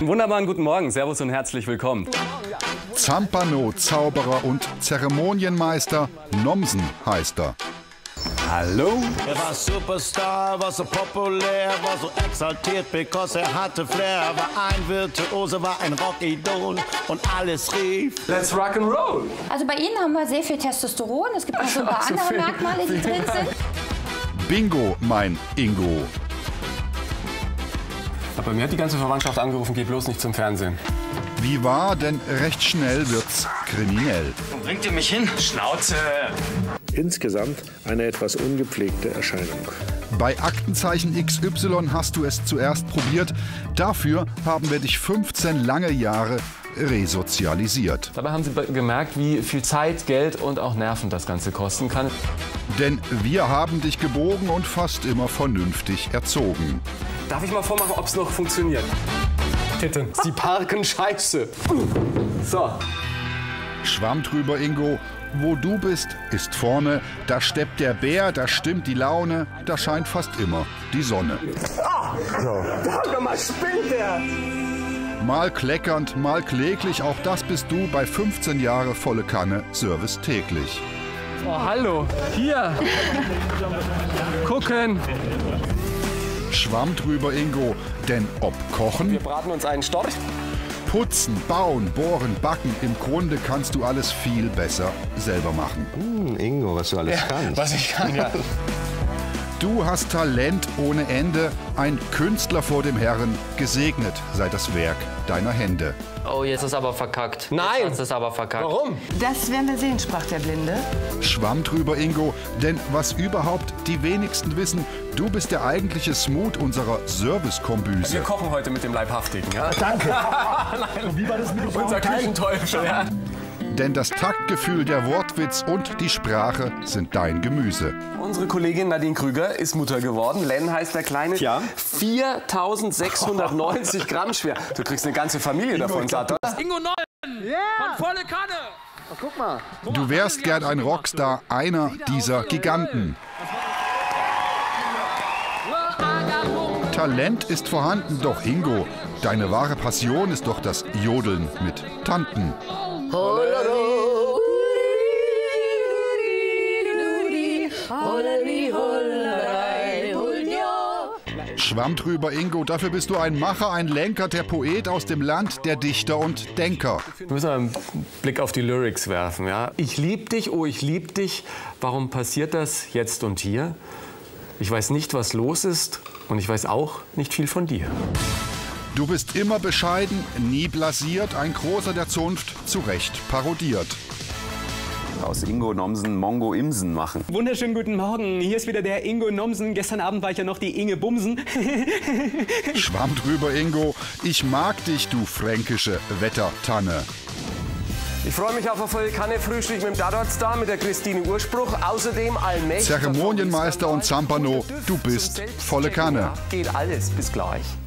Wunderbaren guten Morgen, Servus und herzlich willkommen. Zampano, Zauberer und Zeremonienmeister, Nomsen heißt er. Hallo? Er war Superstar, war so populär, war so exaltiert, because er hatte Flair. War ein Virtuose, war ein Rockidol und alles rief: Let's rock and roll! Also bei Ihnen haben wir sehr viel Testosteron. Es gibt auch so ein paar andere Merkmale, die drin sind. Bingo, mein Ingo. Aber bei mir hat die ganze Verwandtschaft angerufen, geh bloß nicht zum Fernsehen. Wie war, denn recht schnell wird's kriminell. Wo bringt ihr mich hin? Schnauze! Insgesamt eine etwas ungepflegte Erscheinung. Bei Aktenzeichen XY hast du es zuerst probiert. Dafür haben wir dich 15 lange Jahre resozialisiert. Dabei haben Sie gemerkt, wie viel Zeit, Geld und auch Nerven das Ganze kosten kann. Denn wir haben dich gebogen und fast immer vernünftig erzogen. Darf ich mal vormachen, ob es noch funktioniert? Titten. Sie parken scheiße. So. Schwamm drüber, Ingo. Wo du bist, ist vorne. Da steppt der Bär, da stimmt die Laune. Da scheint fast immer die Sonne. Mal spinnt der! Mal kleckernd, mal kläglich. Auch das bist du bei 15 Jahre volle Kanne, Service täglich. Oh, hallo. Hier. Gucken. Schwamm drüber, Ingo. Denn ob kochen, Wir braten uns einen Storch. putzen, bauen, bohren, backen, im Grunde kannst du alles viel besser selber machen. Ingo, was du alles kannst. Was ich kann, ja. Du hast Talent ohne Ende, ein Künstler vor dem Herrn, gesegnet sei das Werk deiner Hände. Oh, jetzt ist aber verkackt. Nein! Jetzt ist aber verkackt. Warum? Das werden wir sehen, sprach der Blinde. Schwamm drüber, Ingo, denn was überhaupt die wenigsten wissen, du bist der eigentliche Smooth unserer Wir Servicekombüse. kochen heute mit dem Leibhaftigen, ja? Danke. Nein. Wie war das mit unser Küchenteufel, ja? Denn das Taktgefühl, der Wortwitz und die Sprache sind dein Gemüse. Unsere Kollegin Nadine Krüger ist Mutter geworden. Len heißt der Kleine. Tja. 4.690 Gramm schwer. Du kriegst eine ganze Familie davon, Satt. Ingo Nollen von volle Kanne. Du wärst gern ein Rockstar, einer dieser Giganten. Talent ist vorhanden, doch Ingo, deine wahre Passion ist doch das Jodeln mit Tanten. Schwamm drüber, Ingo, dafür bist du ein Macher, ein Lenker, der Poet aus dem Land, der Dichter und Denker. Wir müssen einen Blick auf die Lyrics werfen. Ja? Ich lieb dich, oh ich lieb dich. Warum passiert das jetzt und hier? Ich weiß nicht, was los ist und ich weiß auch nicht viel von dir. Du bist immer bescheiden, nie blasiert, ein Großer der Zunft, zu Recht parodiert. Aus Ingo Nomsen Mongo Imsen machen. Wunderschönen guten Morgen. Hier ist wieder der Ingo Nomsen. Gestern Abend war ich ja noch die Inge Bumsen. Schwamm drüber, Ingo, ich mag dich, du fränkische Wettertanne. Ich freue mich auf ein volle Kanne Frühstück mit dem Dadotstar, mit der Christine Urspruch. Außerdem allmächtig. Zeremonienmeister und Zampano, du bist volle Kanne. Geht alles. Bis gleich.